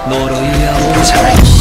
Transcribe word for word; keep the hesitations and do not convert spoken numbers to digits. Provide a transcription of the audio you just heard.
呪いや王じゃない。